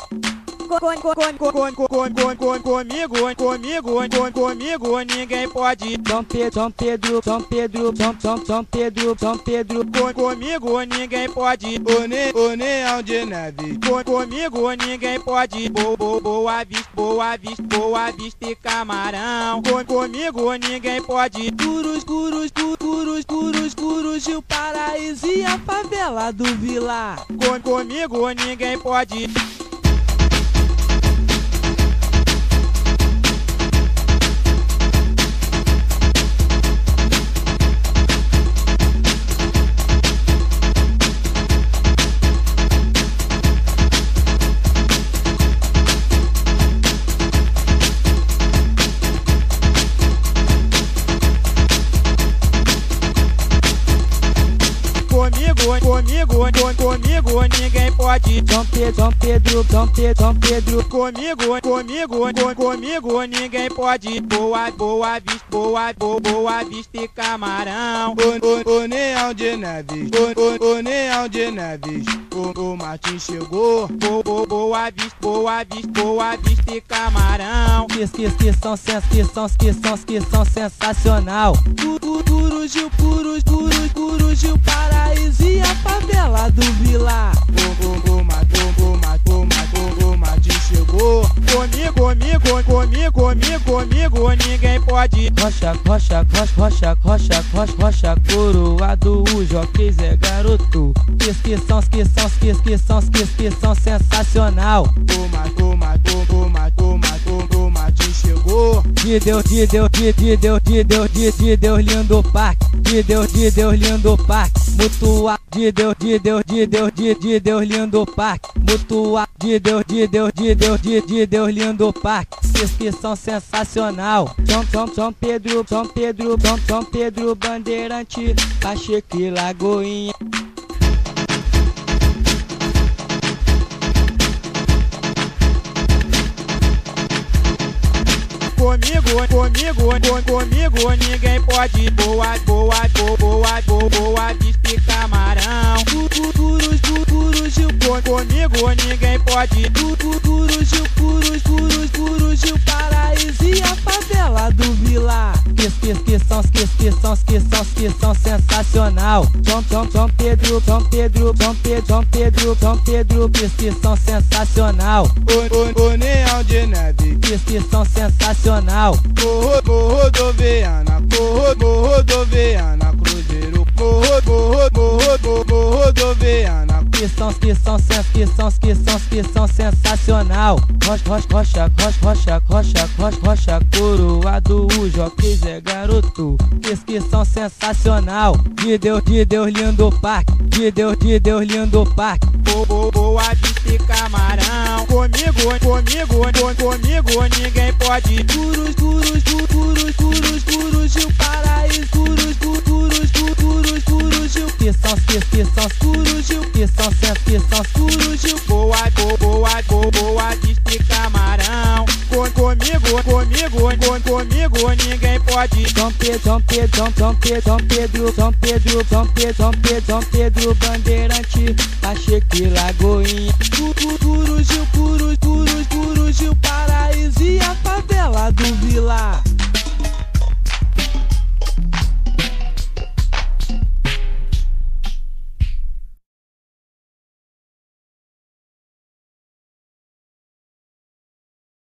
Comigo ninguém pode. São Pedro. Comigo ninguém pode. O Neão de Neve. Comigo ninguém pode. Boa Vista e Camarão. Comigo ninguém pode. Gil Paraíso e a favela do Vilar. Comigo ninguém pode. Comigo ninguém pode. São Pedro. Comigo ninguém pode. Boa Vista e Camarão. O Neão de Neves. O Neão de Neves. O Martin chegou. Boa Vista e Camarão. Que são sensacional. Gil Paraíso e a favela do Vilar. O Martin chegou. Comigo ninguém pode. Rocha, coroado, o Jockey é garoto. Que são sensacional. O Martin chegou. De Deus lindo parque. De Deus lindo parque. Mutua. De Deus lindo parque. Mutua. De Deus lindo parque. Que são sensacional. São Pedro, Bandeirante, Pacheco e Lagoinha. Comigo ninguém pode. Boa Vista e Camarão. Gil. Comigo ninguém pode. Gil Paraíso e a favela do Vilar. Que são sensacional. São Pedro, que são sensacional. O Neão de Neve. Que são sensacional. Rodoviana, Cruzeiro. Rodoviana. Que são sensacional. Rocha, coroado, o Jockey é garoto. Que são sensacional. De Deus lindo parque. De Deus lindo parque. Boa Vista e Camarão. Comigo ninguém pode. Gil Paraíso. Gil. Que são Gil. Boa Vista e Camarão. Comigo ninguém pode. São Pedro, Bandeirante, Pacheco e Lagoinha.